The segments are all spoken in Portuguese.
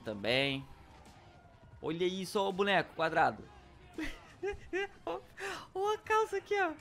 também. Olha isso, ó, o boneco quadrado. Olha a calça aqui, ó.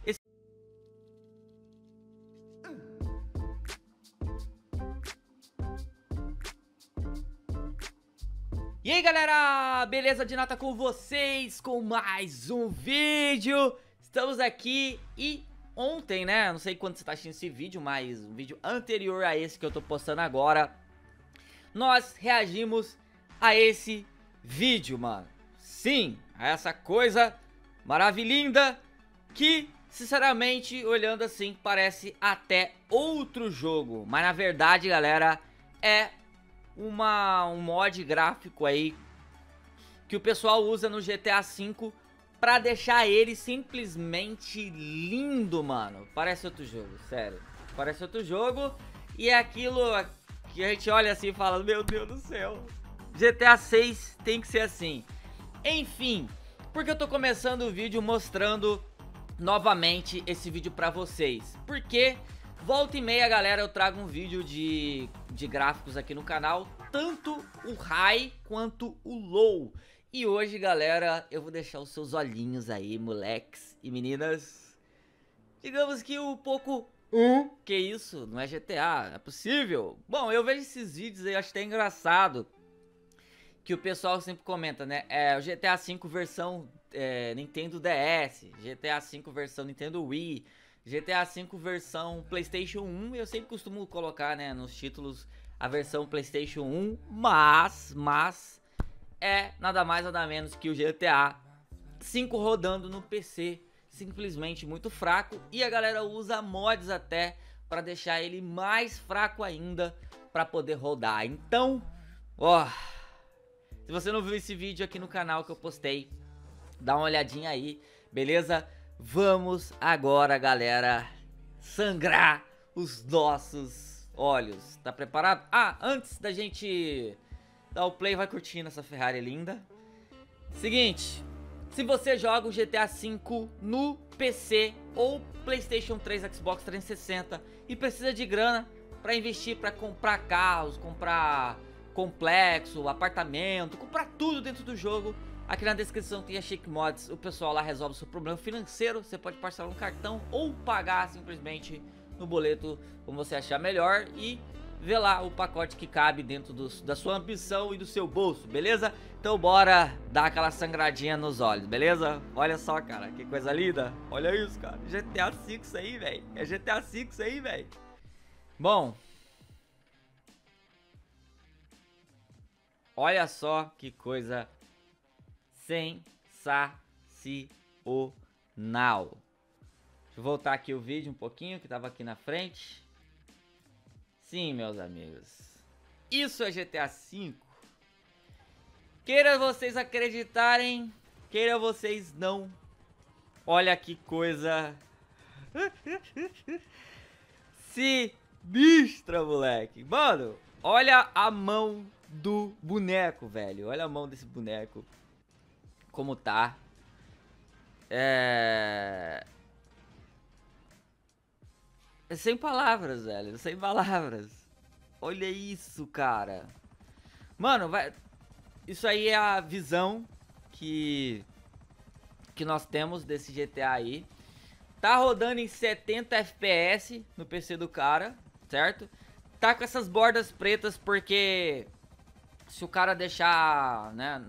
E aí galera, beleza de nata com vocês, com mais um vídeo. Estamos aqui e ontem, né, não sei quando você tá assistindo esse vídeo, mas um vídeo anterior a esse que eu tô postando agora, nós reagimos a esse vídeo, mano. Sim, a essa coisa maravilhinda que, sinceramente, olhando assim, parece até outro jogo. Mas na verdade, galera, é um mod gráfico aí que o pessoal usa no GTA V pra deixar ele simplesmente lindo, mano. Parece outro jogo, sério. Parece outro jogo e é aquilo que a gente olha assim e fala, meu Deus do céu, GTA 6 tem que ser assim. Enfim, porque eu tô começando o vídeo mostrando novamente esse vídeo pra vocês. Porque volta e meia, galera, eu trago um vídeo de gráficos aqui no canal, tanto o high quanto o low. E hoje, galera, eu vou deixar os seus olhinhos aí, moleques e meninas. Digamos que um pouco... que isso? Não é GTA, é possível? Bom, eu vejo esses vídeos aí, acho até engraçado que o pessoal sempre comenta, né? É o GTA V versão Nintendo DS, GTA V versão Nintendo Wii, GTA V versão PlayStation 1. Eu sempre costumo colocar, né, nos títulos a versão PlayStation 1, mas é nada mais nada menos que o GTA V rodando no PC, simplesmente muito fraco, e a galera usa mods até para deixar ele mais fraco ainda para poder rodar. Então, ó, se você não viu esse vídeo aqui no canal que eu postei, dá uma olhadinha aí, beleza? Vamos agora, galera, sangrar os nossos olhos. Tá preparado? Ah, antes da gente dar o play, vai curtindo essa Ferrari linda. Seguinte, se você joga o GTA V no PC ou PlayStation 3, Xbox 360 e precisa de grana para investir, para comprar carros, comprar complexo, apartamento, comprar tudo dentro do jogo, aqui na descrição tem a Shake Mods. O pessoal lá resolve o seu problema financeiro. Você pode parcelar no cartão ou pagar simplesmente no boleto, como você achar melhor, e ver lá o pacote que cabe dentro da sua ambição e do seu bolso, beleza? Então bora dar aquela sangradinha nos olhos, beleza? Olha só, cara, que coisa linda. Olha isso, cara, GTA V isso aí, velho. É GTA V isso aí, velho. Bom, olha só que coisa sensacional. Deixa eu voltar aqui o vídeo um pouquinho, que tava aqui na frente. Sim, meus amigos, isso é GTA V. Queira vocês acreditarem, queira vocês não. Olha que coisa sinistra, moleque. Mano, olha a mão do boneco, velho. Olha a mão desse boneco, como tá. Sem palavras, velho. Sem palavras. Olha isso, cara. Mano, vai... Isso aí é a visão que nós temos desse GTA aí. Tá rodando em 70 FPS no PC do cara, certo? Tá com essas bordas pretas porque se o cara deixar, né,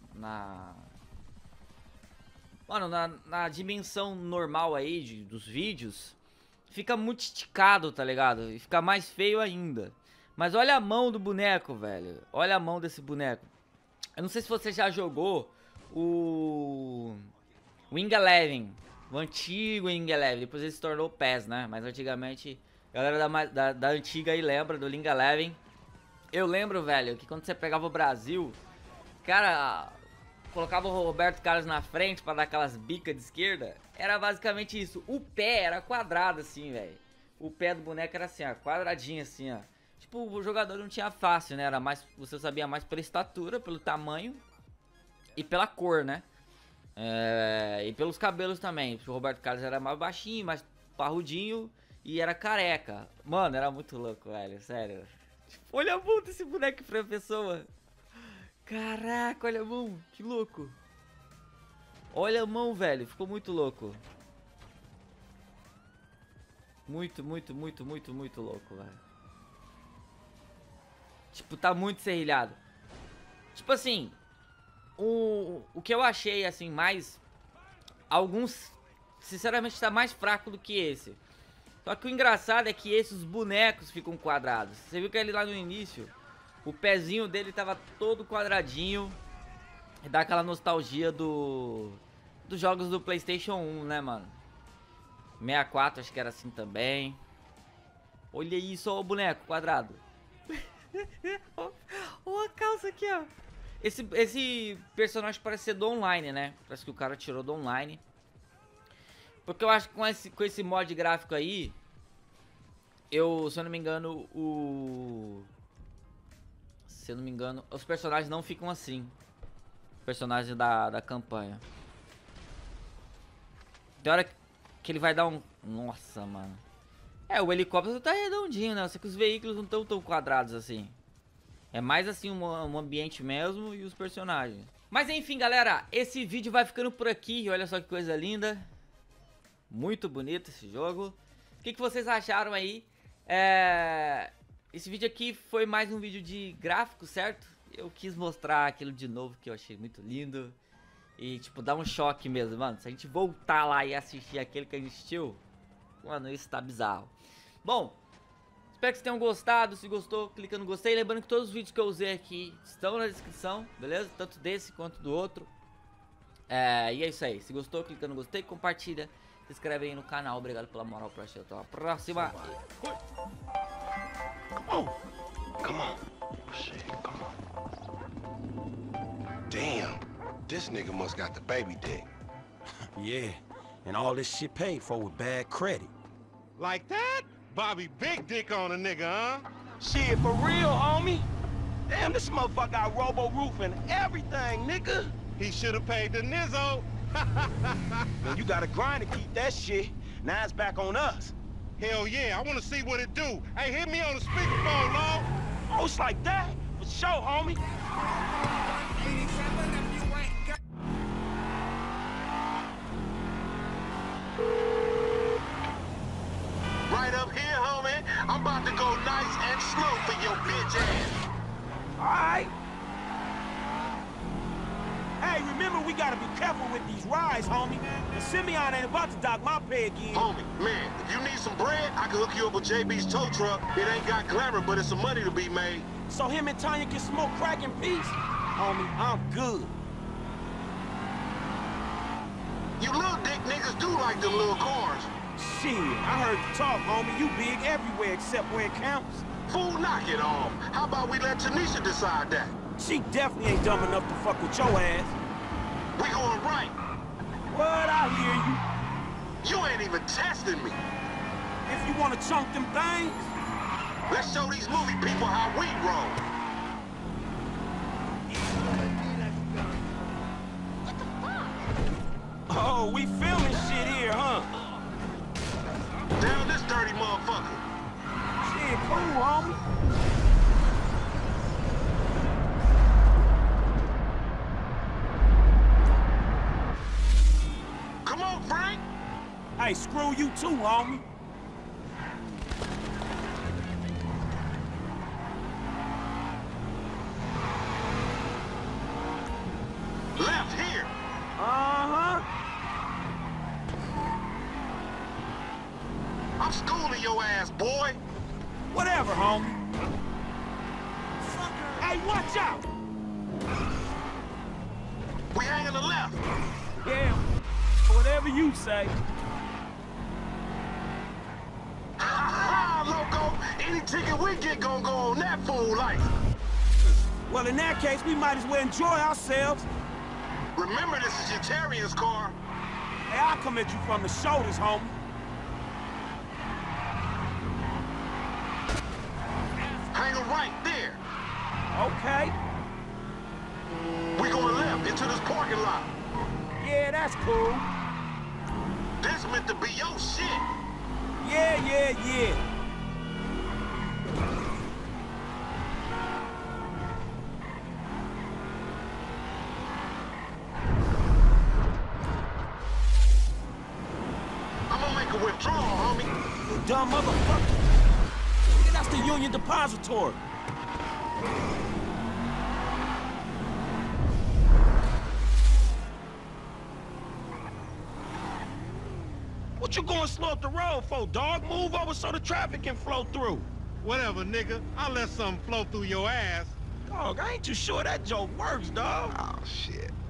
mano, na dimensão normal aí dos vídeos, fica muito esticado, tá ligado? E fica mais feio ainda. Mas olha a mão do boneco, velho. Olha a mão desse boneco. Eu não sei se você já jogou o Wing Eleven, o antigo Wing Eleven. Depois ele se tornou o PES, né? Mas antigamente, a galera da antiga aí lembra do Wing Eleven. Eu lembro, velho, que quando você pegava o Brasil, cara, colocava o Roberto Carlos na frente pra dar aquelas bicas de esquerda. Era basicamente isso. O pé era quadrado assim, velho. O pé do boneco era assim, ó, quadradinho assim, ó. Tipo, o jogador não tinha fácil, né? Era mais, você sabia mais pela estatura, pelo tamanho e pela cor, né? E pelos cabelos também. O Roberto Carlos era mais baixinho, mais parrudinho e era careca. Mano, era muito louco, velho, sério. Tipo, olha a mão desse boneco pra pessoa. Caraca, olha a mão, que louco. Olha a mão, velho, ficou muito louco. Muito louco, velho. Tipo, tá muito serrilhado. Tipo assim, o que eu achei, assim, mais... Alguns, sinceramente, tá mais fraco do que esse. Só que o engraçado é que esses bonecos ficam quadrados. Você viu que ele lá no início, o pezinho dele tava todo quadradinho. E dá aquela nostalgia dos jogos do PlayStation 1, né, mano? 64, acho que era assim também. Olha isso, ó, o boneco quadrado. Ó a calça aqui, ó. Esse personagem parece ser do online, né? Parece que o cara tirou do online. Porque eu acho que com esse mod gráfico aí, se eu não me engano, se eu não me engano, os personagens não ficam assim. Personagem da campanha. Tem hora que ele vai dar um... Nossa, mano. É, o helicóptero tá redondinho, né? Só que os veículos não estão tão quadrados assim. É mais assim um ambiente mesmo e os personagens. Mas enfim, galera, esse vídeo vai ficando por aqui. Olha só que coisa linda. Muito bonito esse jogo. O que vocês acharam aí? Esse vídeo aqui foi mais um vídeo de gráfico, certo? Eu quis mostrar aquilo de novo que eu achei muito lindo. E tipo, dá um choque mesmo, mano. Se a gente voltar lá e assistir aquele que a gente assistiu, mano, isso tá bizarro. Bom, espero que vocês tenham gostado. Se gostou, clica no gostei. Lembrando que todos os vídeos que eu usei aqui estão na descrição, beleza? Tanto desse quanto do outro. E é isso aí. Se gostou, clica no gostei, compartilha. Se inscreve aí no canal. Obrigado pela moral pra assistir. Até a próxima. Fui. Come on. Shit, come on. Damn. This nigga must got the baby dick. Yeah, and all this shit paid for with bad credit. Like that? Bobby big dick on a nigga, huh? Shit, for real, homie? Damn, this motherfucker got robo-roof and everything, nigga. He should have paid the nizzo. Man, you gotta grind to keep that shit. Now it's back on us. Hell yeah, I want to see what it do. Hey, hit me on the speakerphone, Lord. Oh, it's like that? For sure, homie. Right up here, homie. I'm about to go nice and slow for your bitch ass. All right. Hey, remember, we gotta be careful with these rides, homie. And Simeon ain't about to dock my pay again. Homie, man, if you need some bread, I can hook you up with JB's tow truck. It ain't got glamour, but it's some money to be made. So him and Tanya can smoke crack in peace? Homie, I'm good. You little dick niggas do like them little cars. Shit, I heard you talk, homie. You big everywhere except where it counts. Fool, knock it off. How about we let Tanisha decide that? She definitely ain't dumb enough to fuck with your ass. We going right. What? I hear you. You ain't even testing me. If you want to chunk them things, Let's show these movie people how we roll. oh, we filming shit here, huh? Down this dirty motherfucker. Shit, cool, homie. Come on, Frank. Hey, screw you too, homie. Left here. Uh-huh. I'm schooling your ass, boy. Whatever, homie. Hey, watch out! We hanging the left. Yeah, whatever you say. Ha loco. Any ticket we get gonna go on that fool life. Well, in that case, we might as well enjoy ourselves. Remember, this is your Terrier's car. Hey, I'll come at you from the shoulders, homie. Hang a right there. Okay. We going left into this parking lot. Yeah, that's cool. This meant to be your shit. Yeah. withdrawal, homie. You dumb motherfucker. Nigga, that's the Union Depository. What you going slow up the road for, dog? Move over so the traffic can flow through. Whatever, nigga. I'll let something flow through your ass. Dog, I ain't too sure that joke works, dog. Oh, shit.